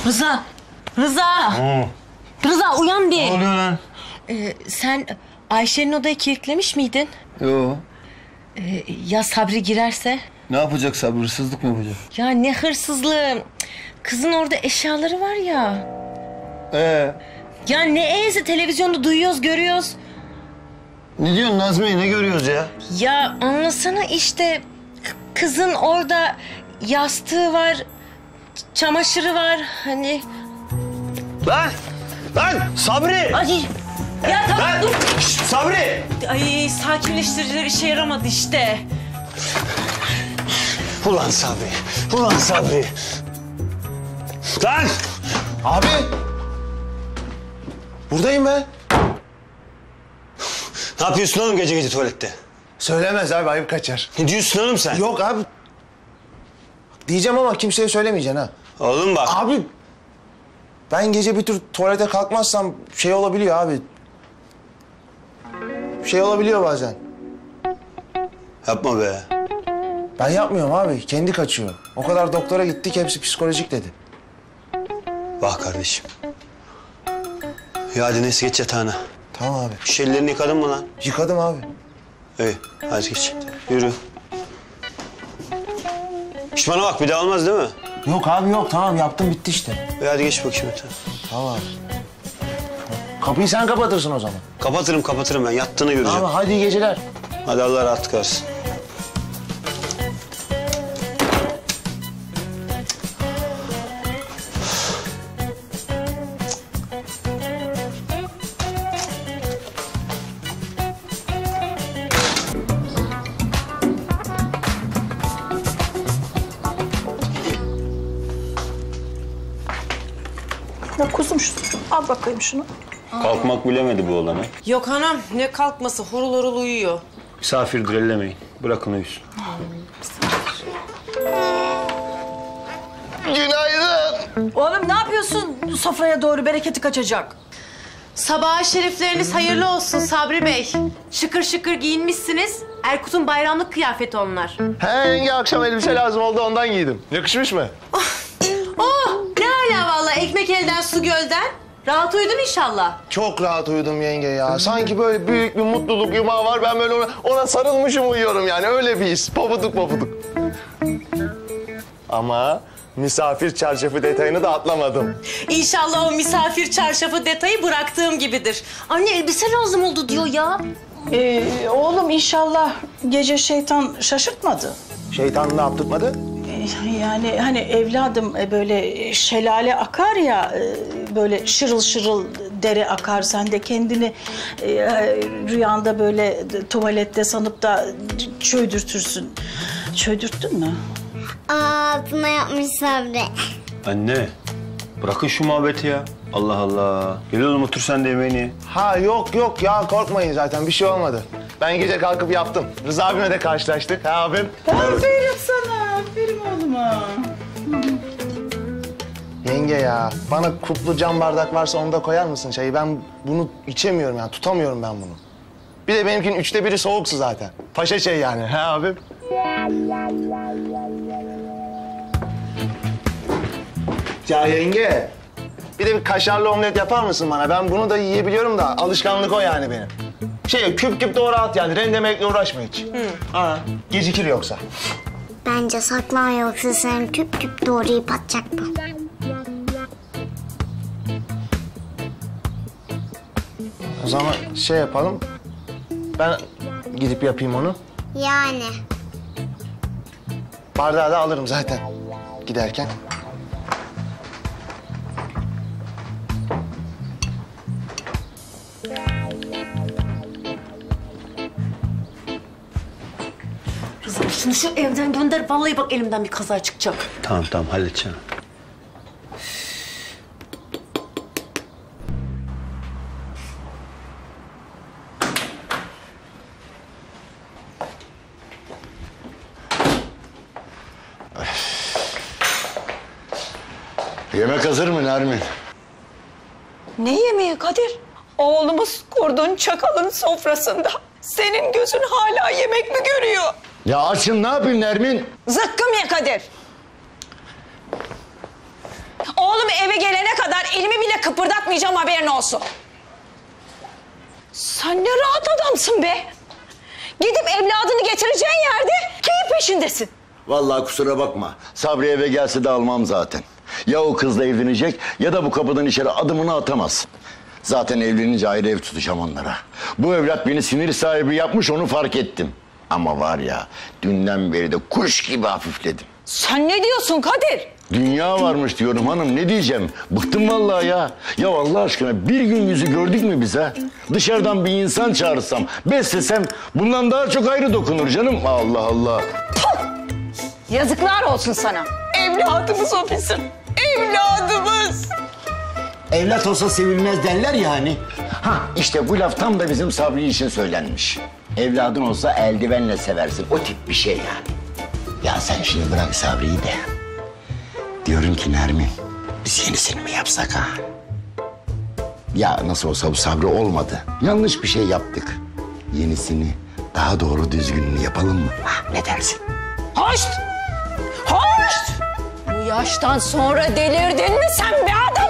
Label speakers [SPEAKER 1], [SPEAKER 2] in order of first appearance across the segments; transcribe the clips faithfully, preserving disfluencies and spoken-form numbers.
[SPEAKER 1] Rıza! Rıza!
[SPEAKER 2] Oo.
[SPEAKER 1] Rıza uyan bir!
[SPEAKER 2] Ne oluyor lan?
[SPEAKER 1] Ee, sen Ayşe'nin odayı kilitlemiş miydin?
[SPEAKER 2] Yo.
[SPEAKER 1] Ee, ya Sabri girerse?
[SPEAKER 2] Ne yapacak Sabri? Hırsızlık mı yapacak?
[SPEAKER 1] Ya ne hırsızlığı! Kızın orada eşyaları var ya.
[SPEAKER 2] Ee?
[SPEAKER 1] Ya ne e'si, televizyonda duyuyoruz, görüyoruz.
[SPEAKER 2] Ne diyorsun Nazmiye? Ne görüyoruz ya?
[SPEAKER 1] Ya anlasana işte. Kızın orada yastığı var, çamaşırı var hani.
[SPEAKER 2] Lan! Lan! Sabri!
[SPEAKER 1] Ay ya tamam
[SPEAKER 2] Lan!
[SPEAKER 1] dur.
[SPEAKER 2] Şşt, Sabri!
[SPEAKER 1] Ay sakinleştiriciler işe yaramadı işte.
[SPEAKER 2] Ulan Sabri! Ulan Sabri! Lan!
[SPEAKER 3] Abi! Buradayım ben.
[SPEAKER 2] Ne yapıyorsun oğlum gece gece tuvalette?
[SPEAKER 3] Söylemez abi, ayıp kaçar.
[SPEAKER 2] Ne diyorsun oğlum sen?
[SPEAKER 3] Yok abi. Diyeceğim ama kimseye söylemeyeceksin ha.
[SPEAKER 2] Oğlum bak.
[SPEAKER 3] Abi! Ben gece bir tür tuvalete kalkmazsam şey olabiliyor abi. Şey olabiliyor bazen.
[SPEAKER 2] Yapma be.
[SPEAKER 3] Ben yapmıyorum abi, kendi kaçıyor. O kadar doktora gittik, hepsi psikolojik dedi.
[SPEAKER 2] Bak kardeşim. Ya hadi neyse geç yatağına.
[SPEAKER 3] Tamam abi.
[SPEAKER 2] Şu ellerini yıkadın mı lan?
[SPEAKER 3] Yıkadım abi.
[SPEAKER 2] İyi hadi geç. Yürü. Şş bana bak bir daha olmaz değil mi?
[SPEAKER 3] Yok abi yok, tamam yaptım bitti işte.
[SPEAKER 2] İyi hadi geç bakayım yatağa.
[SPEAKER 3] Tamam abi. Kapıyı sen kapatırsın o zaman.
[SPEAKER 2] Kapatırım kapatırım ben yattığını göreceğim.
[SPEAKER 3] Tamam hadi iyi geceler.
[SPEAKER 2] Hadi Allah rahatlık versin.
[SPEAKER 4] Ya kuzum şu, al bakayım şunu.
[SPEAKER 5] Kalkmak bilemedi bu olanı.
[SPEAKER 1] Yok anam ne kalkması, horul horul uyuyor.
[SPEAKER 5] Misafirdir ellemeyin. Bırakın uyusun.
[SPEAKER 3] Günaydın.
[SPEAKER 4] Oğlum ne yapıyorsun? Sofraya doğru bereketi kaçacak.
[SPEAKER 6] Sabah şerifleriniz hayırlı olsun Sabri Bey. Şıkır şıkır giyinmişsiniz. Erkut'un bayramlık kıyafeti onlar.
[SPEAKER 3] He yenge, akşam elbise lazım oldu, ondan giydim. Yakışmış mı?
[SPEAKER 6] Oh ne hala vallahi, ekmek elden su gölden. Rahat uyudun inşallah.
[SPEAKER 3] Çok rahat uyudum yenge ya. Sanki böyle büyük bir mutluluk yumağı var. Ben böyle ona, ona sarılmışım uyuyorum yani. Öyle bir his. Pofuduk pofuduk. Ama misafir çarşafı detayını da atlamadım.
[SPEAKER 6] İnşallah o misafir çarşafı detayı bıraktığım gibidir. Anne elbise lazım oldu diyor ya.
[SPEAKER 4] Ee, oğlum inşallah gece şeytan şaşırtmadı.
[SPEAKER 3] Şeytan ne yaptırmadı?
[SPEAKER 4] Ee, yani hani evladım e, böyle şelale akar ya, e, böyle şırıl şırıl dere akar. Sen de kendini e, rüyanda böyle tuvalette sanıp da çöydürtürsün. Çöydürttün mü?
[SPEAKER 7] Ağzına yapmış Sabri.
[SPEAKER 5] Anne, bırakın şu muhabbeti ya. Allah Allah. Gel oğlum otur sen de yemeğini.
[SPEAKER 3] Ha yok yok ya, korkmayın zaten bir şey olmadı. Ben gece kalkıp yaptım. Rıza abimle de karşılaştık. Ha abim?
[SPEAKER 4] Aferin sana, aferin oğluma.
[SPEAKER 3] Yenge ya, bana kuplu cam bardak varsa onu da koyar mısın çayı? Ben bunu içemiyorum yani, tutamıyorum ben bunu. Bir de benimkinin üçte biri soğuksu zaten. Paşa çayı yani, ha abim? Ya yenge, bir de bir kaşarlı omlet yapar mısın bana? Ben bunu da yiyebiliyorum da alışkanlık o yani benim. Şey, küp küp doğru at yani, rendelemekle uğraşma hiç. Hı. Ha, gecikir yoksa.
[SPEAKER 7] Bence saklan, yoksa sen küp küp doğrayıp atacak bu.
[SPEAKER 3] O zaman şey yapalım, ben gidip yapayım onu.
[SPEAKER 7] Yani.
[SPEAKER 3] Bardağı da alırım zaten giderken.
[SPEAKER 6] Rıza şunu şu evden gönder. Vallahi bak elimden bir kaza çıkacak.
[SPEAKER 5] Tamam tamam halledeceğim.
[SPEAKER 2] Yemek hazır mı Nermin?
[SPEAKER 4] Ne yemeği Kadir? Oğlumuz kurduğun çakalın sofrasında. Senin gözün hala yemek mi görüyor?
[SPEAKER 2] Ya açım ne yapayım Nermin?
[SPEAKER 4] Zıkkım ye Kadir.
[SPEAKER 8] Oğlum eve gelene kadar elimi bile kıpırdatmayacağım, haberin olsun. Sen ne rahat adamsın be. Gidip evladını getireceğin yerde keyif peşindesin.
[SPEAKER 9] Vallahi kusura bakma. Sabri eve gelse de almam zaten. Ya o kızla evlenecek ya da bu kapıdan içeri adımını atamaz. Zaten evlenince ayrı ev tutacağım onlara. Bu evlat beni sinir sahibi yapmış, onu fark ettim. Ama var ya, dünden beri de kuş gibi hafifledim.
[SPEAKER 8] Sen ne diyorsun Kadir?
[SPEAKER 9] Dünya varmış diyorum hanım, ne diyeceğim? Bıktım vallahi ya. Ya Allah aşkına bir gün yüzü gördük mü biz ha? Dışarıdan bir insan çağırsam, beslesem bundan daha çok ayrı dokunur canım. Allah Allah.
[SPEAKER 8] Puh! Yazıklar olsun sana. Evladımız o bizim. Evladımız.
[SPEAKER 9] Evlat olsa sevilmez derler ya hani. Ha işte bu laf tam da bizim Sabri için söylenmiş. Evladın olsa eldivenle seversin. O tip bir şey yani. Ya sen şimdi bırak Sabri'yi de. Diyorum ki Nermin, biz yenisini mi yapsak ha? Ya nasıl olsa bu Sabri olmadı. Yanlış bir şey yaptık. Yenisini, daha doğru düzgününü yapalım mı? Ha, ne dersin?
[SPEAKER 8] Hoş! Hoş! Bu yaştan sonra delirdin mi sen be adam?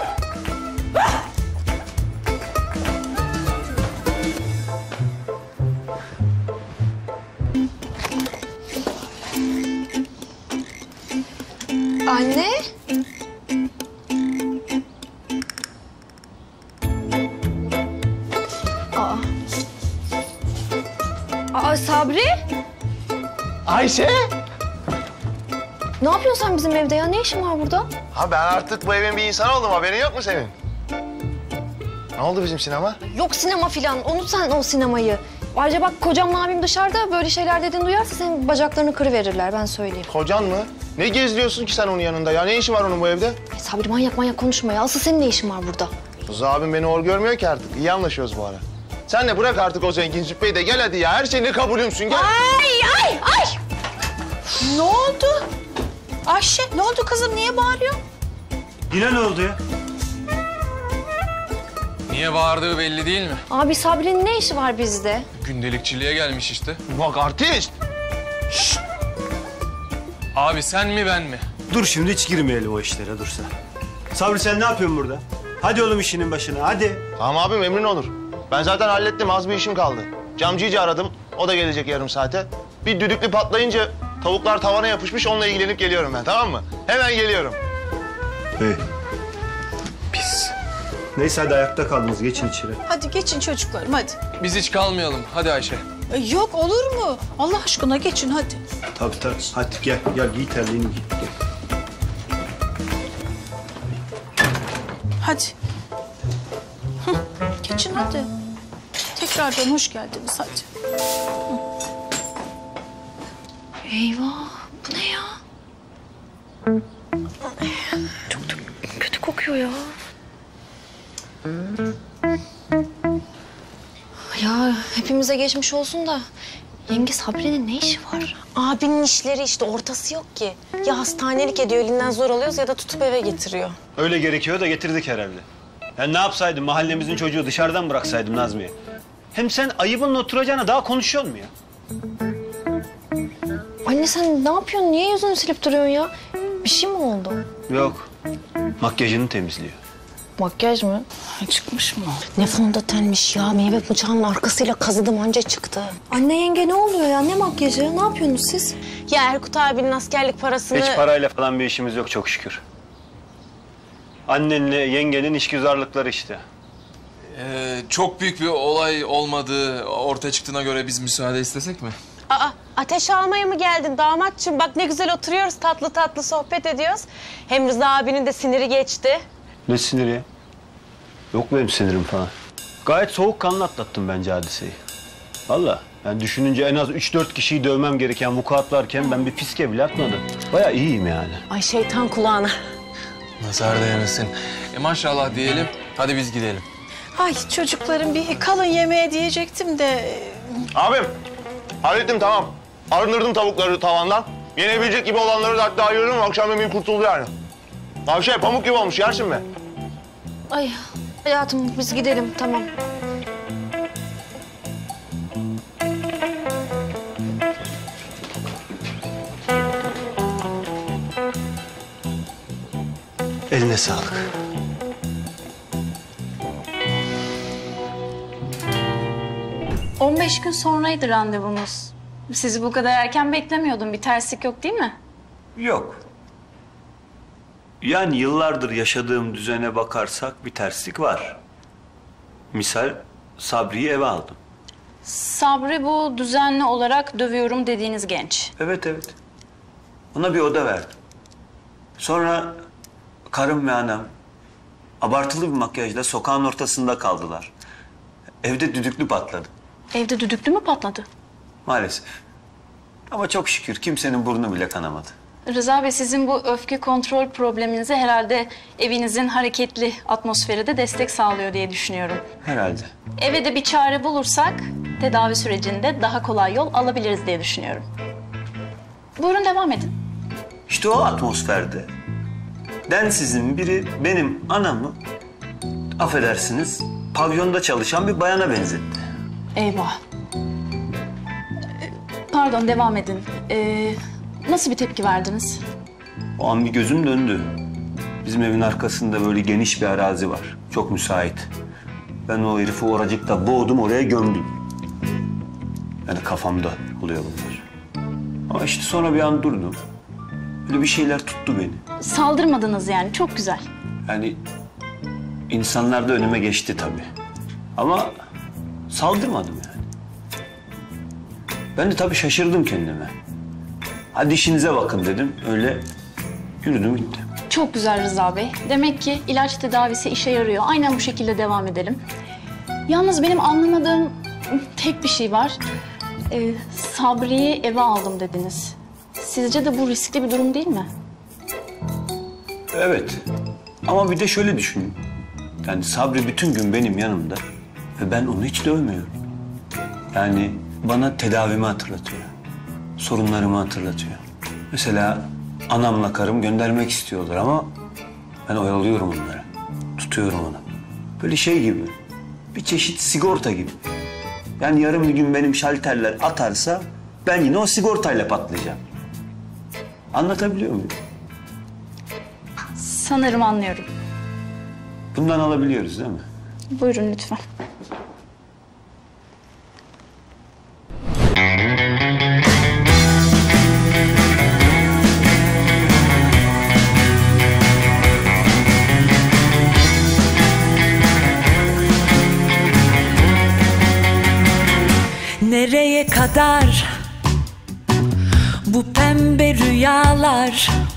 [SPEAKER 10] Anne? Aa. Aa Sabri?
[SPEAKER 3] Ayşe!
[SPEAKER 10] Ne yapıyorsun sen bizim evde ya? Ne işin var burada?
[SPEAKER 3] Ha ben artık bu evin bir insanı oldum, haberin yok mu senin? Ne oldu bizim sinema?
[SPEAKER 10] Yok sinema filan. Unut sen o sinemayı. Ayrıca bak kocamla abim dışarıda, böyle şeyler dediğini duyarsa senin bacaklarını kırıverirler, ben söyleyeyim.
[SPEAKER 3] Kocan mı? Ne geziyorsun ki sen onun yanında ya? Ne işi var onun bu evde?
[SPEAKER 10] Ay Sabri manyak manyak konuşma ya. Asıl senin ne işin var burada?
[SPEAKER 3] Rıza abim beni hor görmüyor ki artık. İyi anlaşıyoruz bu ara. Sen de bırak artık o zengin züppeyi de gel hadi ya. Her şeyini kabulümsün gel.
[SPEAKER 4] Ay ay ay! Ne oldu? Ayşe ne oldu kızım, niye bağırıyorsun?
[SPEAKER 5] Yine ne oldu ya?
[SPEAKER 11] Niye bağırdığı belli değil mi?
[SPEAKER 10] Abi Sabri'nin ne işi var bizde?
[SPEAKER 11] Gündelikçiliğe gelmiş işte.
[SPEAKER 3] Bak artist.
[SPEAKER 11] Abi sen mi ben mi?
[SPEAKER 5] Dur şimdi hiç girmeyelim o işlere, dur sen. Sabri sen ne yapıyorsun burada? Hadi oğlum işinin başına, hadi.
[SPEAKER 3] Tamam abim, emrin olur. Ben zaten hallettim, az bir işim kaldı. Camcıyı aradım, o da gelecek yarım saate. Bir düdüklü patlayınca tavuklar tavana yapışmış, onunla ilgilenip geliyorum ben, tamam mı? Hemen geliyorum.
[SPEAKER 5] İyi. Pis. Neyse hadi ayakta kaldınız, geçin içeri.
[SPEAKER 4] Hadi geçin çocuklarım hadi.
[SPEAKER 11] Biz hiç kalmayalım. Hadi Ayşe.
[SPEAKER 4] E, Yok olur mu? Allah aşkına geçin hadi.
[SPEAKER 5] Tabii tabii. Hadi gel, gel giy terliğini giy. Gel.
[SPEAKER 4] Hadi. Hı, geçin hadi. Tekrardan hoş geldiniz hadi.
[SPEAKER 10] Eyvah, bu ne ya? Çok da kötü kokuyor ya. Ya hepimize geçmiş olsun da yenge Sabri'nin ne işi var?
[SPEAKER 6] Abinin işleri işte, ortası yok ki. Ya hastanelik ediyor, elinden zor alıyoruz ya da tutup eve getiriyor.
[SPEAKER 5] Öyle gerekiyor da getirdik herhalde. Yani ne yapsaydım, mahallemizin çocuğu dışarıdan bıraksaydım Nazmiye. Hem sen ayıbınla oturacağına daha konuşuyor mu ya?
[SPEAKER 10] Anne sen ne yapıyorsun? Niye yüzünü silip duruyorsun ya? Bir şey mi oldu?
[SPEAKER 5] Yok. Makyajını temizliyor.
[SPEAKER 10] Makyaj mı?
[SPEAKER 4] Çıkmış mı?
[SPEAKER 6] Ne fondötenmiş ya, meyve bıçağının arkasıyla kazıdım anca çıktı.
[SPEAKER 10] Anne yenge ne oluyor ya? Ne makyajı? Ne yapıyorsunuz siz?
[SPEAKER 6] Ya Erkut abinin askerlik parasını...
[SPEAKER 5] Hiç parayla falan bir işimiz yok çok şükür. Annenle yengenin işgüzarlıkları işte.
[SPEAKER 11] Ee, çok büyük bir olay olmadığı ortaya çıktığına göre biz müsaade istesek mi?
[SPEAKER 6] Aa, ateş almaya mı geldin damatçım? Bak ne güzel oturuyoruz, tatlı tatlı sohbet ediyoruz. Hem Rıza abinin de siniri geçti.
[SPEAKER 5] Ne siniri ya? Yok benim sinirim falan. Gayet soğukkanlı atlattım bence hadiseyi. Vallahi yani düşününce en az üç dört kişiyi dövmem gereken vukuatlarken ben bir fiske bile atmadım. Bayağı iyiyim yani.
[SPEAKER 6] Ay şeytan kulağına.
[SPEAKER 11] Nazar değmesin. E maşallah diyelim. Hadi biz gidelim.
[SPEAKER 4] Ay çocuklarım bir kalın yemeğe diyecektim de...
[SPEAKER 3] Abim, hallettim tamam. Arındırdım tavukları tavandan. Yenebilecek gibi olanları da hatta ayırırım, akşam yemeği kurtuldu yani. Abi şey, pamuk gibi olmuş, yersin mi?
[SPEAKER 10] Ay hayatım biz gidelim tamam.
[SPEAKER 2] Eline sağlık.
[SPEAKER 8] on beş gün sonraydı randevumuz. Sizi bu kadar erken beklemiyordum. Bir terslik yok değil mi?
[SPEAKER 5] Yok. Yani yıllardır yaşadığım düzene bakarsak bir terslik var. Misal Sabri'yi eve aldım.
[SPEAKER 8] Sabri bu düzenli olarak dövüyorum dediğiniz genç.
[SPEAKER 5] Evet evet. Ona bir oda verdim. Sonra karım ve anam abartılı bir makyajla sokağın ortasında kaldılar. Evde düdüklü patladı.
[SPEAKER 8] Evde düdüklü mü patladı?
[SPEAKER 5] Maalesef. Ama çok şükür kimsenin burnu bile kanamadı.
[SPEAKER 8] Rıza Bey, sizin bu öfke kontrol probleminize herhalde evinizin hareketli atmosferi de destek sağlıyor diye düşünüyorum.
[SPEAKER 5] Herhalde.
[SPEAKER 8] Eve de bir çare bulursak tedavi sürecinde daha kolay yol alabiliriz diye düşünüyorum. Buyurun devam edin.
[SPEAKER 5] İşte o atmosferde densizin biri benim anamı, affedersiniz, pavyonda çalışan bir bayana benzetti.
[SPEAKER 8] Eyvah. Pardon, devam edin. Ee, nasıl bir tepki verdiniz?
[SPEAKER 5] O an bir gözüm döndü. Bizim evin arkasında böyle geniş bir arazi var. Çok müsait. Ben o herifi oracıkta boğdum, oraya gömdüm. Yani kafamda oluyor bunlar. Ama işte sonra bir an durdum. Böyle bir şeyler tuttu beni.
[SPEAKER 8] Saldırmadınız yani, çok güzel.
[SPEAKER 5] Yani insanlar da önüme geçti tabii. Ama saldırmadım yani. Ben de tabii şaşırdım kendime. Hadi işinize bakın dedim. Öyle yürüdüm gittim.
[SPEAKER 8] Çok güzel Rıza Bey. Demek ki ilaç tedavisi işe yarıyor. Aynen bu şekilde devam edelim. Yalnız benim anlamadığım tek bir şey var. Ee, Sabri'yi eve aldım dediniz. Sizce de bu riskli bir durum değil mi?
[SPEAKER 5] Evet. Ama bir de şöyle düşünün. Yani Sabri bütün gün benim yanımda ve ben onu hiç dövmüyorum. Yani bana tedavimi hatırlatıyor. Sorunlarımı hatırlatıyor. Mesela anamla karım göndermek istiyorlar ama ben oyalıyorum onları. Tutuyorum onu. Böyle şey gibi. Bir çeşit sigorta gibi. Yani yarın bir gün benim şalterler atarsa ben yine o sigortayla patlayacağım. Anlatabiliyor muyum?
[SPEAKER 8] Sanırım anlıyorum.
[SPEAKER 5] Bundan alabiliyoruz değil mi?
[SPEAKER 8] Buyurun lütfen.
[SPEAKER 12] Nereye kadar bu pembe rüyalar?